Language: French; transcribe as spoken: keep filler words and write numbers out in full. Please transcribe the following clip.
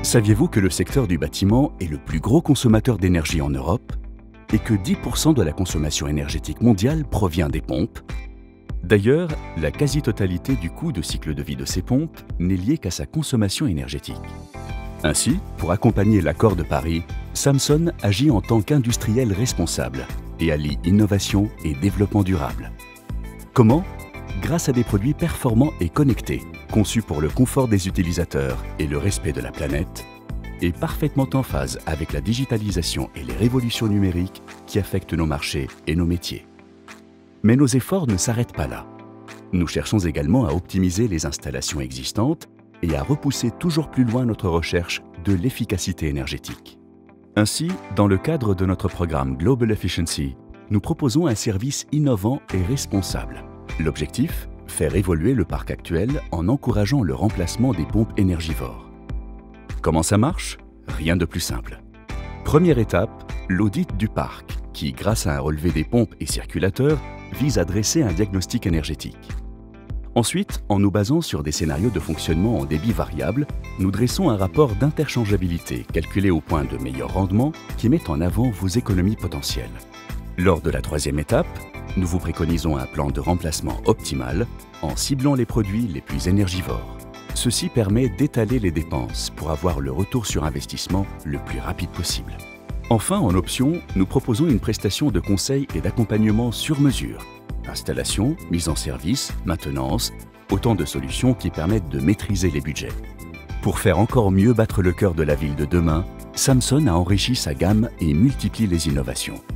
Saviez-vous que le secteur du bâtiment est le plus gros consommateur d'énergie en Europe et que dix pour cent de la consommation énergétique mondiale provient des pompes? D'ailleurs, la quasi-totalité du coût de cycle de vie de ces pompes n'est liée qu'à sa consommation énergétique. Ainsi, pour accompagner l'accord de Paris, Samson agit en tant qu'industriel responsable et allie innovation et développement durable. Comment? Grâce à des produits performants et connectés, conçus pour le confort des utilisateurs et le respect de la planète, et parfaitement en phase avec la digitalisation et les révolutions numériques qui affectent nos marchés et nos métiers. Mais nos efforts ne s'arrêtent pas là. Nous cherchons également à optimiser les installations existantes et à repousser toujours plus loin notre recherche de l'efficacité énergétique. Ainsi, dans le cadre de notre programme Global Efficiency, nous proposons un service innovant et responsable. L'objectif? Faire évoluer le parc actuel en encourageant le remplacement des pompes énergivores. Comment ça marche? Rien de plus simple. Première étape, l'audit du parc, qui, grâce à un relevé des pompes et circulateurs, vise à dresser un diagnostic énergétique. Ensuite, en nous basant sur des scénarios de fonctionnement en débit variable, nous dressons un rapport d'interchangeabilité calculé au point de meilleur rendement qui met en avant vos économies potentielles. Lors de la troisième étape, nous vous préconisons un plan de remplacement optimal en ciblant les produits les plus énergivores. Ceci permet d'étaler les dépenses pour avoir le retour sur investissement le plus rapide possible. Enfin, en option, nous proposons une prestation de conseil et d'accompagnement sur mesure. Installation, mise en service, maintenance, autant de solutions qui permettent de maîtriser les budgets. Pour faire encore mieux battre le cœur de la ville de demain, Samson a enrichi sa gamme et multiplie les innovations.